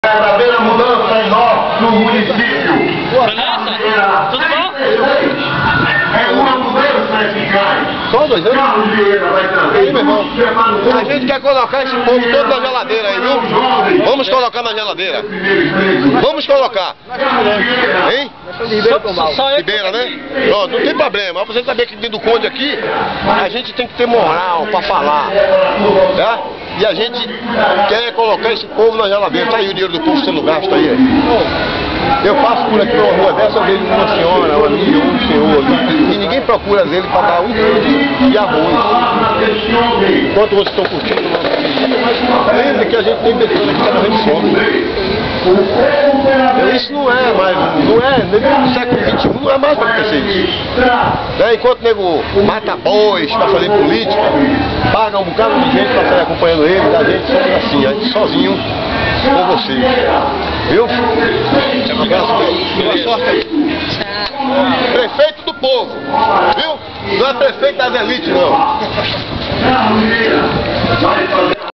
Da beira mudança em nosso município. Beleza? Tudo bom? É uma mudança eficaz. Só 2 anos? Carlos Vieira vai trazer. Aí, meu irmão, a gente quer colocar esse povo todo na geladeira aí, viu? Vamos colocar na geladeira. Vamos colocar. Hein? Ribeira, né? Pronto, não tem problema. Pra você saber que dentro do Conde aqui, a gente tem que ter moral pra falar. Tá? E a gente quer colocar esse povo na geladeira. Tá aí o dinheiro do povo sendo gasto aí. Eu passo por aqui numa rua dessa, eu vejo uma senhora, uma amiga, um senhor ali, e ninguém procura dele para dar um quilo de arroz. Enquanto vocês estão curtindo o nosso vídeo, lembre que a gente tem pessoas aqui que estão morrendo de fome. Isso não é mais, no século XXI não é mais para acontecer isso. Enquanto o nego mata bois para fazer política, paga um bocado de gente para sair acompanhando ele, a gente somos assim, a gente sozinho com vocês. Viu? Boa sorte aí. Prefeito do povo, viu? Não é prefeito das elites, não.